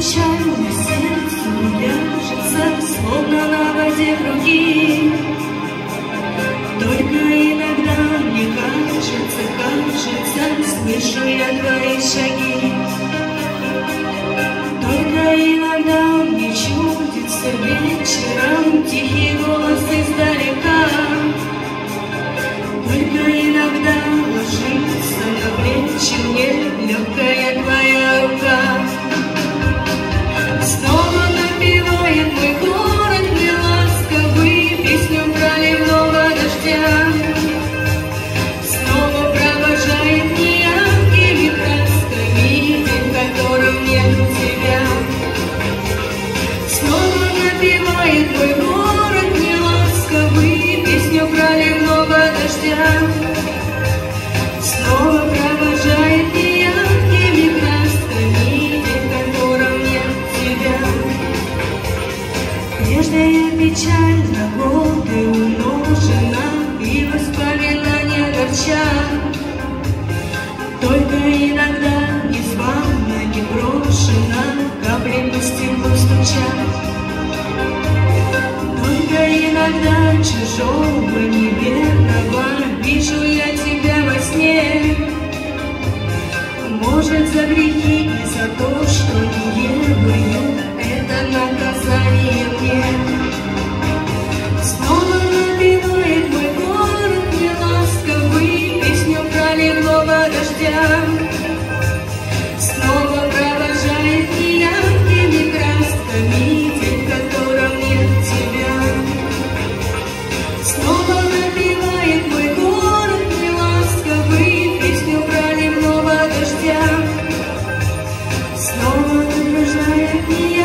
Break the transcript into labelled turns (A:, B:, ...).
A: печально сердцу вяжется, словно на воде круги. Только иногда мне кажется, слышу я твои шаги. Только иногда мне чудится вечером тихий голос издалека. Только иногда ложится на плечи мне легкая твоя рука. Снова напевает мой город неласковый песню проливного дождя. Снова провожает неяркими красками день, в котором нет тебя. Снова напевает мой город неласковый песню проливного дождя. Снова провожает неяркими красками день, в котором нет тебя. Прежняя печаль на годы умножена, и воспоминания горчат. Только иногда незвано, не брошена, капли по стеклу стучат. Только иногда чужого неверного вижу я тебя во сне. Может, за грехи и за то, что не верую, это наказание мне. Снова напевает мой город неласковый песню проливного дождя. Снова провожает неяркими красками день, в котором нет тебя. Снова напевает мой город неласковый песню проливного дождя. Снова провожает неяркими